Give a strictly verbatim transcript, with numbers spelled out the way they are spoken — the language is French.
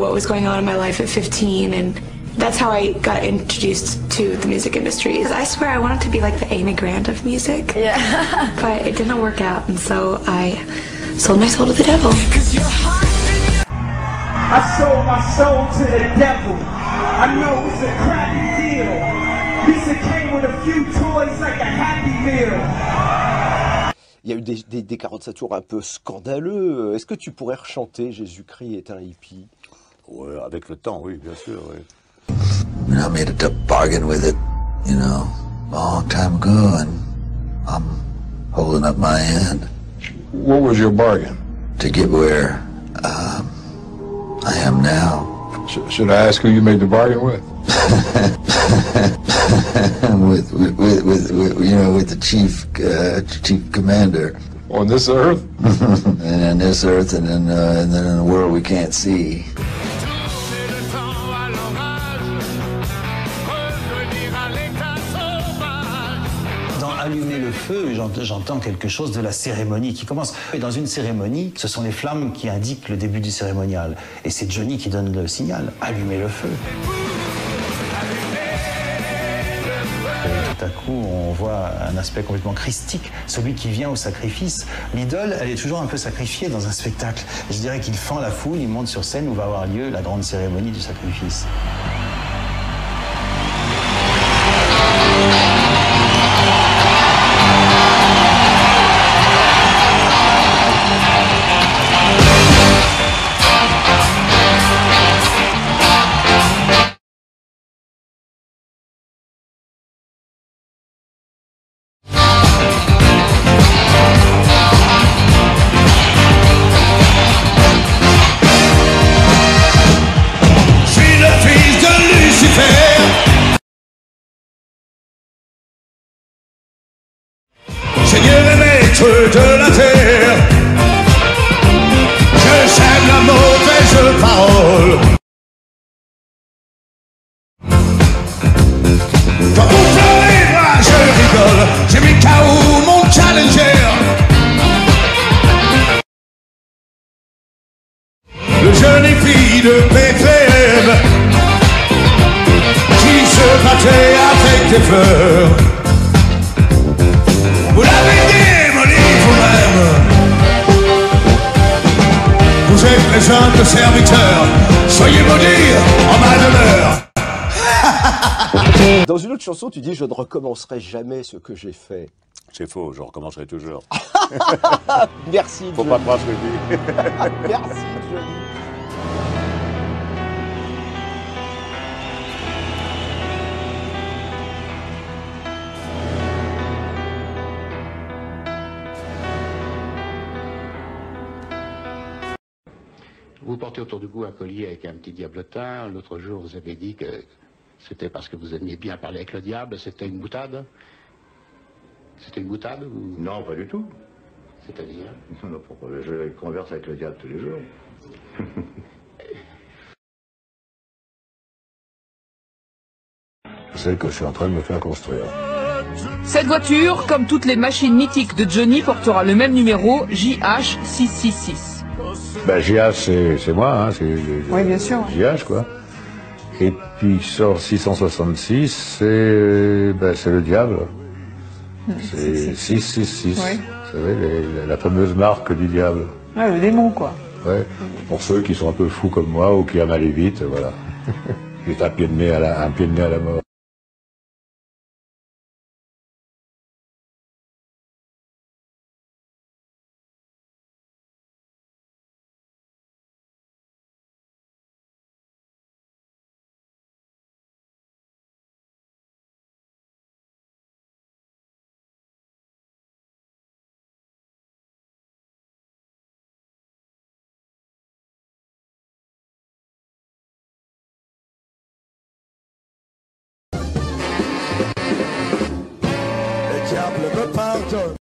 what was going on in my life at fifteen, and that's how I got introduced to the music industry. I swear I wanted to be like the Amy Grant of music, Yeah. but it didn't work out, and so I sold my soul to the devil. I sold my soul to the devil. I know it's a crappy deal. Lisa came with a few toys like a Happy Meal. Il y a eu des, des, des quarante-sept tours un peu scandaleux. Est-ce que tu pourrais rechanter Jésus-Christ est un hippie? Ouais, avec le temps, oui, bien sûr, oui. I made a tough bargain with it, you know, a long time ago, and I'm holding up my end. What was your bargain? To get where um, I am now. Sh should I ask who you made the bargain with? with, with, with, with, with, you know, with the chief, uh, chief commander. On this earth? And on this earth, and then, uh, and then in a world we can't see. Dans Allumer le feu, j'entends quelque chose de la cérémonie qui commence. Et dans une cérémonie, ce sont les flammes qui indiquent le début du cérémonial. Et c'est Johnny qui donne le signal, allumer le feu. Et tout à coup, on voit un aspect complètement christique, celui qui vient au sacrifice. L'idole, elle est toujours un peu sacrifiée dans un spectacle. Je dirais qu'il fend la foule, il monte sur scène où va avoir lieu la grande cérémonie du sacrifice. Seigneur et maître de la terre, je sème la mauvaise parole. Quand vous pleurez, moi je rigole, j'ai mis K O mon challenger. Le jeune épi de Bethléem qui se battait avec des fleurs. Vous l'avez démoli vous-même. Vous êtes les humbles serviteurs, soyez maudits en ma demeure. Dans une autre chanson, tu dis « Je ne recommencerai jamais ce que j'ai fait ». C'est faux, je recommencerai toujours. Merci, Faut Johnny. pas croire ce que je dis. Merci, Johnny. Vous portez autour du cou un collier avec un petit diablotin. L'autre jour, vous avez dit que c'était parce que vous aimiez bien parler avec le diable. C'était une boutade? C'était une boutade ou... Non, pas du tout. C'est-à-dire? Non, pourquoi? Je converse avec le diable tous les jours. Je sais que je suis en train de me faire construire. Cette voiture, comme toutes les machines mythiques de Johnny, portera le même numéro, J H six six six. Ben, J H, c'est moi, hein, c'est Oui, bien sûr. J H, quoi. Et puis sort six cent soixante-six, c'est ben, c'est le diable. C'est six six six. Oui. Vous savez, les- la fameuse marque du diable. Ouais, le démon, quoi. Ouais. Pour ceux qui sont un peu fous comme moi ou qui aiment aller vite, voilà. Juste un pied de nez à la, un pied de nez à la mort. Le diable me pardonne.